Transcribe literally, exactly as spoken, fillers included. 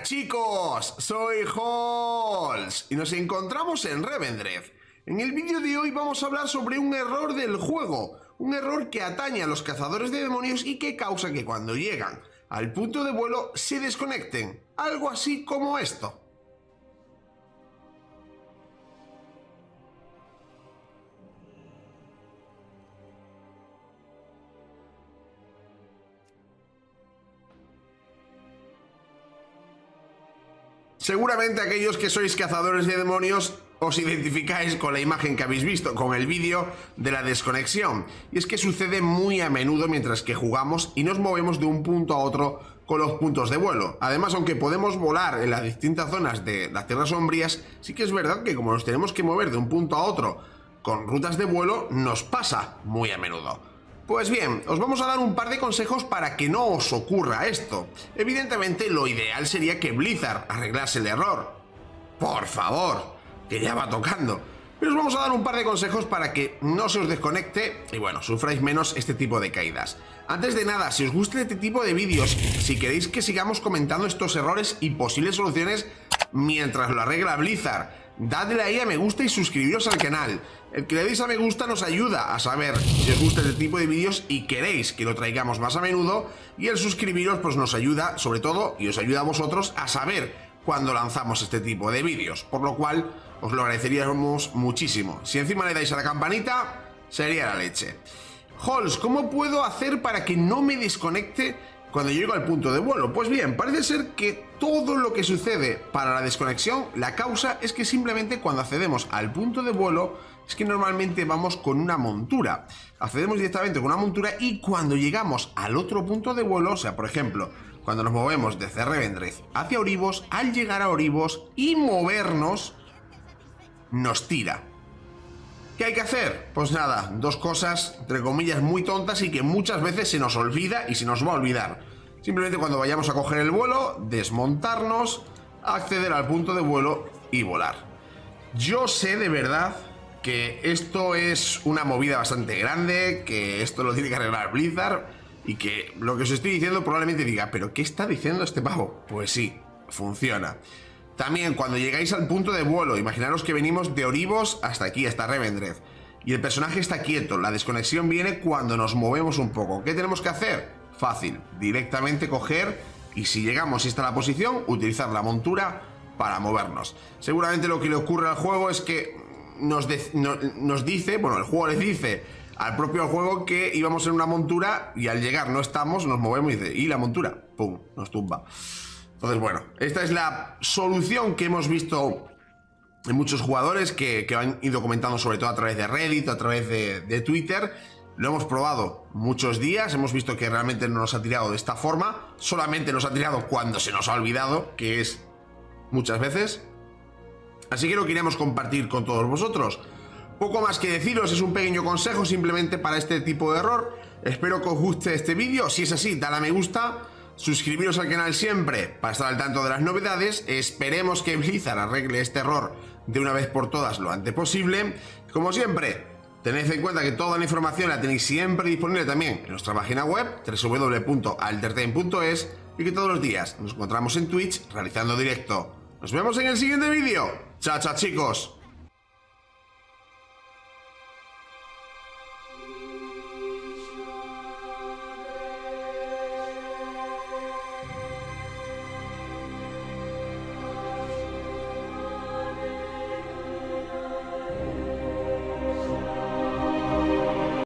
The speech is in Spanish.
Chicos, soy Halls y nos encontramos en Revendreth. En el vídeo de hoy vamos a hablar sobre un error del juego, un error que atañe a los cazadores de demonios y que causa que cuando llegan al punto de vuelo se desconecten, algo así como esto. Seguramente aquellos que sois cazadores de demonios os identificáis con la imagen que habéis visto, con el vídeo de la desconexión. Y es que sucede muy a menudo mientras que jugamos y nos movemos de un punto a otro con los puntos de vuelo. Además, aunque podemos volar en las distintas zonas de las tierras sombrías, sí que es verdad que como nos tenemos que mover de un punto a otro con rutas de vuelo, nos pasa muy a menudo. Pues bien, os vamos a dar un par de consejos para que no os ocurra esto. Evidentemente, lo ideal sería que Blizzard arreglase el error. Por favor, que ya va tocando. Pero os vamos a dar un par de consejos para que no se os desconecte y bueno, sufráis menos este tipo de caídas. Antes de nada, si os gusta este tipo de vídeos, si queréis que sigamos comentando estos errores y posibles soluciones mientras lo arregla Blizzard, dadle ahí a me gusta y suscribiros al canal. El que le deis a me gusta nos ayuda a saber si os gusta este tipo de vídeos y queréis que lo traigamos más a menudo, y el suscribiros pues nos ayuda sobre todo y os ayuda a vosotros a saber cuando lanzamos este tipo de vídeos, por lo cual os lo agradeceríamos muchísimo. Si encima le dais a la campanita, sería la leche. Halls, ¿cómo puedo hacer para que no me desconecte cuando llego al punto de vuelo? Pues bien, parece ser que todo lo que sucede para la desconexión, la causa es que simplemente cuando accedemos al punto de vuelo, es que normalmente vamos con una montura. Accedemos directamente con una montura y cuando llegamos al otro punto de vuelo, o sea, por ejemplo, cuando nos movemos desde Revendreth hacia Oribos, al llegar a Oribos y movernos, nos tira. ¿Qué hay que hacer? Pues nada, dos cosas, entre comillas, muy tontas y que muchas veces se nos olvida y se nos va a olvidar. Simplemente cuando vayamos a coger el vuelo, desmontarnos, acceder al punto de vuelo y volar. Yo sé de verdad que esto es una movida bastante grande, que esto lo tiene que arreglar Blizzard y que lo que os estoy diciendo probablemente diga, ¿pero qué está diciendo este pavo? Pues sí, funciona. También cuando llegáis al punto de vuelo, imaginaros que venimos de Oribos hasta aquí, hasta Revendreth, y el personaje está quieto. La desconexión viene cuando nos movemos un poco. ¿Qué tenemos que hacer? Fácil, directamente coger y si llegamos, si está la posición, utilizar la montura para movernos. Seguramente lo que le ocurre al juego es que nos, de, no, nos dice, bueno, el juego le dice al propio juego que íbamos en una montura y al llegar no estamos, nos movemos y dice, ¿y la montura? ¡Pum! Nos tumba. Entonces, bueno, esta es la solución que hemos visto en muchos jugadores que, que han ido comentando, sobre todo a través de Reddit, a través de, de Twitter. Lo hemos probado muchos días, hemos visto que realmente no nos ha tirado de esta forma, solamente nos ha tirado cuando se nos ha olvidado, que es muchas veces. Así que lo queremos compartir con todos vosotros. Poco más que deciros, es un pequeño consejo simplemente para este tipo de error. Espero que os guste este vídeo, si es así, dale a me gusta. Suscribiros al canal siempre para estar al tanto de las novedades. Esperemos que Blizzard arregle este error de una vez por todas lo antes posible. Como siempre, tened en cuenta que toda la información la tenéis siempre disponible también en nuestra página web w w w punto altertime punto es y que todos los días nos encontramos en Twitch realizando directo. Nos vemos en el siguiente vídeo. Chao, chao, chicos.